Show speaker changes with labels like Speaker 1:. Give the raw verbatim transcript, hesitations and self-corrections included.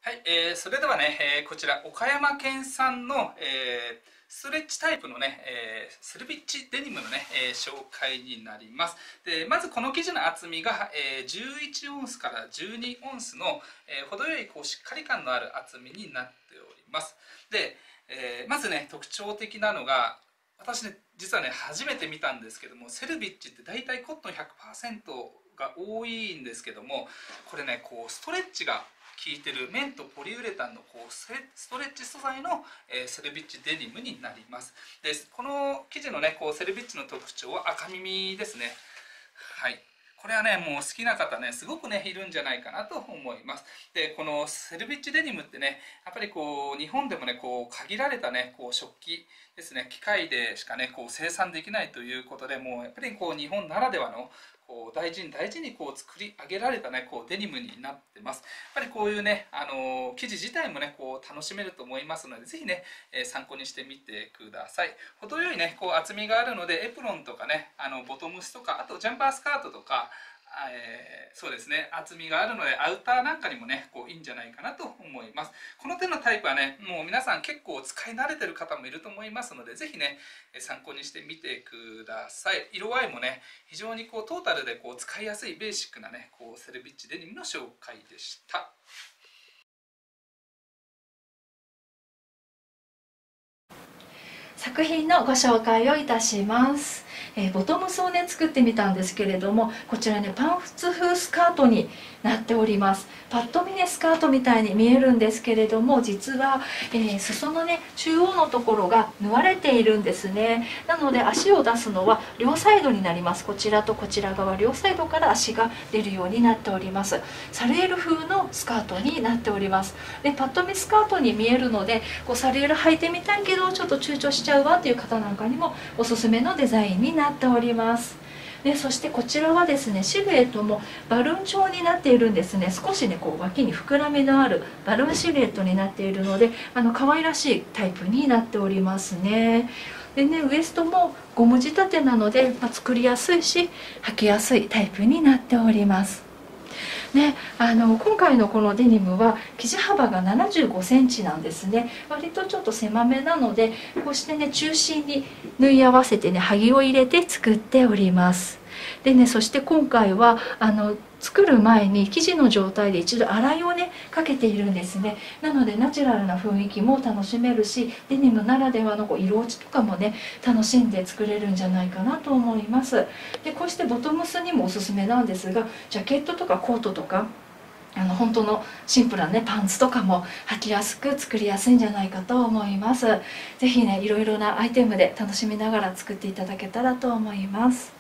Speaker 1: はい、えー、それではね、えーこちら岡山県産の、えーストレッチタイプのね、えーセルビッチデニムのね、えー紹介になります。で、まずこの生地の厚みが、えーじゅういちオンスからじゅうにオンスの、えー程よいこうしっかり感のある厚みになっております。で、えーまずね、特徴的なのが、私ね、実はね、初めて見たんですけども、セルビッチって大体コットンひゃくパーセントが多いんですけども、これね、こうストレッチが効いてる綿とポリウレタンのこうストレッチ素材の、えーセルビッチデニムになります。で、この生地のね、こうセルビッチの特徴は赤耳ですね。はい。これはね、もう好きな方ね、すごくね、いるんじゃないかなと思います。で、このセルビッチデニムってね、やっぱりこう、日本でもね、こう、限られたね、こう、食器ですね、機械でしかね、こう、生産できないということで、もう、やっぱりこう、日本ならではの、こう大事に大事にこう作り上げられたねこうデニムになってます。やっぱりこういうねあの生地自体もねこう楽しめると思いますので、ぜひね、えー参考にしてみてください。程よいねこう厚みがあるので、エプロンとかねあのボトムスとか、あとジャンパースカートとか、えーそうですね、厚みがあるのでアウターなんかにもねこういいんじゃないかなと思います。この手のタイプはねもう皆さん結構使い慣れてる方もいると思いますので、ぜひね参考にしてみてください。色合いもね非常にこうトータルでこう使いやすいベーシックなねこうセルビッチデニムの紹介でした。
Speaker 2: 作品のご紹介をいたします。えー、ボトムスをね作ってみたんですけれども、こちらねパンツ風スカートになっております。パッと見ねスカートみたいに見えるんですけれども、実は、えー、裾のね中央のところが縫われているんですね。なので足を出すのは両サイドになります。こちらとこちら側両サイドから足が出るようになっております。サルエル風のスカートになっております。でパッと見スカートに見えるので、こうサルエル履いてみたいけどちょっと躊躇しちゃうわという方なんかにもおすすめのデザインになっております。でそしてこちらはですねシルエットもバルーン調になっているんですね。少しねこう脇に膨らみのあるバルーンシルエットになっているので、あの可愛らしいタイプになっておりますね。でねウエストもゴム仕立てなので、まあ、作りやすいし履きやすいタイプになっております。ね、あの今回のこのデニムは生地幅がななじゅうごセンチなんですね。割とちょっと狭めなので、こうしてね中心に縫い合わせてねはぎを入れて作っております。でねそして今回はあの作る前に生地の状態で一度洗いをねかけているんですね。なのでナチュラルな雰囲気も楽しめるし、デニムならではのこう色落ちとかもね楽しんで作れるんじゃないかなと思います。でこうしてボトムスにもおすすめなんですが、ジャケットとかコートとかあの本当のシンプルなねパンツとかも履きやすく作りやすいんじゃないかと思います。是非ねいろいろなアイテムで楽しみながら作っていただけたらと思います。